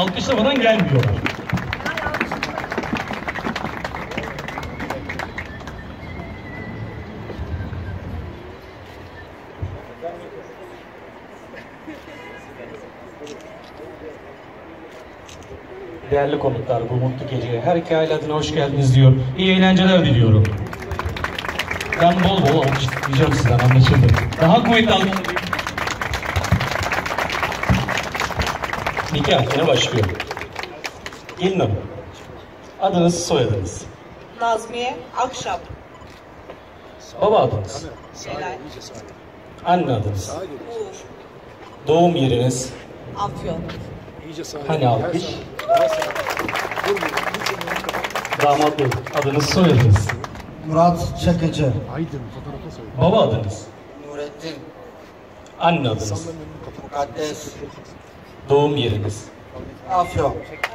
alkışlamadan gelmiyorlar. Değerli konuklar, bu mutlu geceye her iki aile adına hoş geldiniz diyor. İyi eğlenceler diliyorum. Ben bol bol alkışlayacağım sizden, anlaşıldı. Daha kuvvetli alkışlayacağım. Nikah yine başlıyor. Gelin hanım. Adınız, soyadınız. Nazmiye Akşap. Baba adınız. Helal. Anne adınız. Uğur. Doğum yeriniz. Afyon. Hani alkış? Damat bey, adınız, soyadınız. Murat Çakıcı. Baba adınız. Nurettin. Anne adınız. Mukaddes. Doğum yeriniz. Afyon.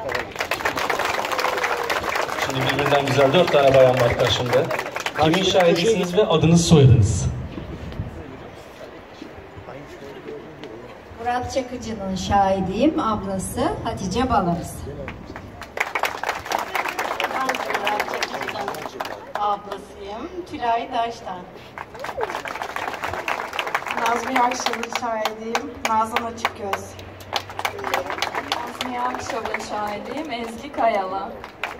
Şimdi birbirinden güzel 4 tane bayan var karşımda. Kimin şahidisiniz ve adınız, soyadınız? Murat Çakıcı'nın şahidiyim, ablası Hatice Balarız. Ben Murat Çakıcı'nın ablasıyım, Tülay Daş'tan. Nazmiye Akşap'ın şahidiyim. Nazan Açıkgöz. Nazmiye Akşap'ın şahidiyim, Ezgi Kayala.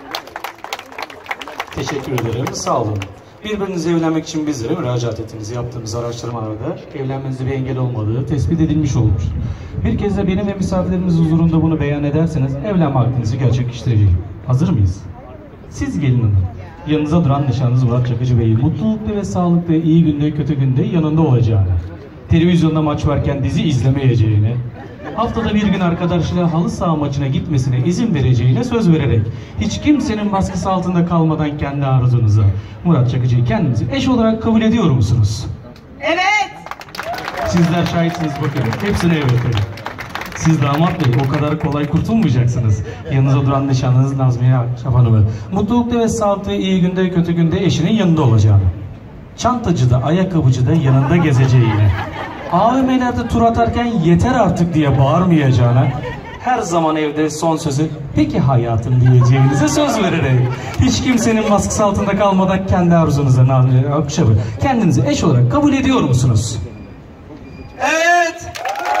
Teşekkür ederim, sağ olun. Birbirinizle evlenmek için bizlere müracaat ettiniz. Yaptığımız araştırmalarda evlenmenizde bir engel olmadığı tespit edilmiş olmuş. Bir kez de benim ve misafirlerimiz huzurunda bunu beyan ederseniz evlenme hakkınızı gerçekleştireceğim. Hazır mıyız? Siz gelin hanım. Yanınıza duran nişanınız Murat Çakıcı Bey'i mutlulukta ve sağlıkta, iyi günde kötü günde yanında olacağını, televizyonda maç varken dizi izlemeyeceğini, haftada bir gün arkadaşıyla halı saha maçına gitmesine izin vereceğine söz vererek hiç kimsenin baskısı altında kalmadan kendi arzunuza Murat Çakıcı'yı kendinizi eş olarak kabul ediyor musunuz? Evet. Sizler şahitsiniz, bakın. Hepsine evet dedim. Siz damat bey o kadar kolay kurtulmayacaksınız. Yanınıza duran nişanlınız Nazmiye Akşap Hanım'ı mutlulukta ve sağlıkta, iyi günde kötü günde eşinin yanında olacağını, çantacıda, ayakkabıcıda yanında gezeceğine, AVM'lerde tur atarken yeter artık diye bağırmayacağına, her zaman evde son sözü "peki hayatım" diyeceğinize söz vererek, hiç kimsenin baskısı altında kalmadan kendi arzunuza Nazmiye Akşap'ı kendinizi eş olarak kabul ediyor musunuz? Evet.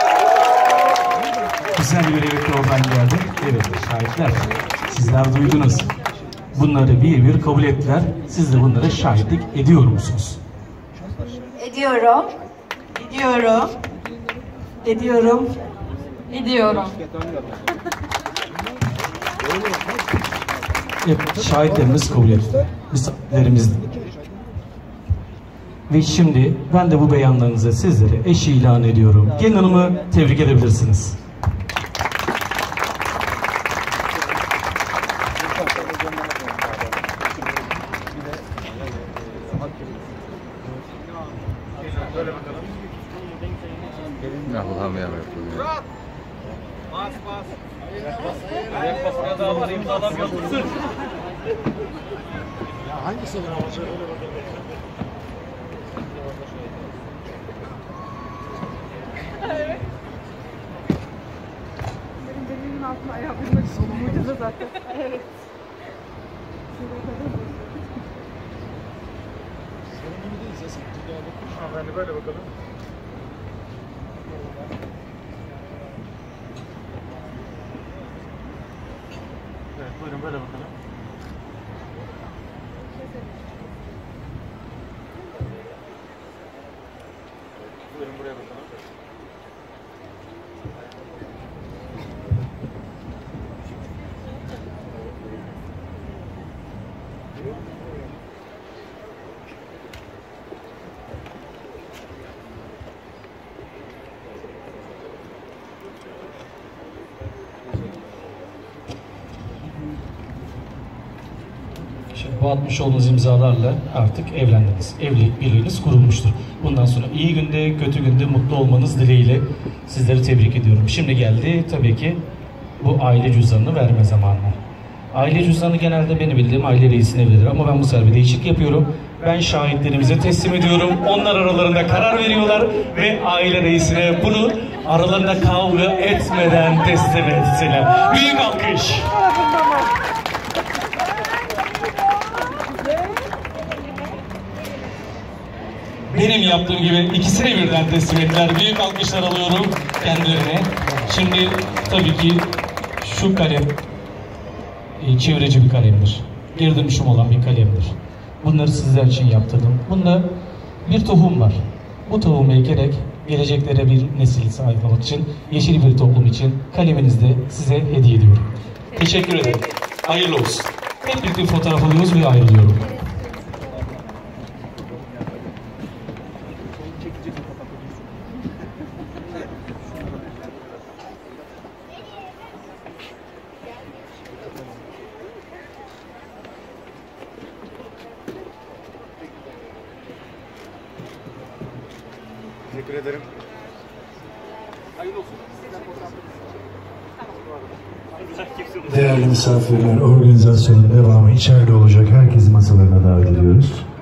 Güzel bir evet oradan geldi. Evet, şahitler. Sizler duydunuz. Bunları bir kabul ettiler. Siz de bunlara şahitlik ediyor musunuz? Ediyorum. Ediyorum. Ediyorum. Ediyorum. Evet, şahitlerimiz kabul etti. Misafirlerimiz. Ve şimdi ben de bu beyanlarınızı sizlere eş ilan ediyorum. Gelin hanımı tebrik edebilirsiniz. Allah'ım yarabbim. Bas bas. Ayak basmaya daha var, imzalam yok. Sır. Ya hangisi olur ama şöyle bakalım. Evet. Benim altına ayağı bilmek sorumluydu zaten. Evet. Sorumlu değiliz ya sen. Ben de böyle bakalım. Evet, buyurun böyle bakalım. Buyurun buraya bakalım. Şimdi bu atmış olduğunuz imzalarla artık evlendiniz. Evlilik birliğiniz kurulmuştur. Bundan sonra iyi günde, kötü günde mutlu olmanız dileğiyle sizleri tebrik ediyorum. Şimdi geldi tabii ki bu aile cüzdanını verme zamanı. Aile cüzdanı genelde beni bildiğim aile reisine verilir ama ben bu sefer bir değişik yapıyorum. Ben şahitlerimize teslim ediyorum. Onlar aralarında karar veriyorlar ve aile reisine bunu aralarında kavga etmeden teslim etsinler. Büyük alkış. Benim yaptığım gibi ikisini birden teslim ettiler. Büyük alkışlar alıyorum kendilerine. Şimdi tabii ki şu kalem çevreci bir kalemdir. Geri dönüşüm olan bir kalemdir. Bunları sizler için yaptırdım. Bunda bir tohum var. Bu tohumu ekerek geleceklere bir nesil sağlamak için, yeşil bir toplum için kaleminizi de size hediye ediyorum. Teşekkür ederim. Hayırlı olsun. Hep birlikte fotoğraf alıyoruz ve ayrılıyorum. Teşekkür ederim. Değerli misafirler, organizasyonun devamı içeride olacak. Herkesi masalarına davet ediyoruz.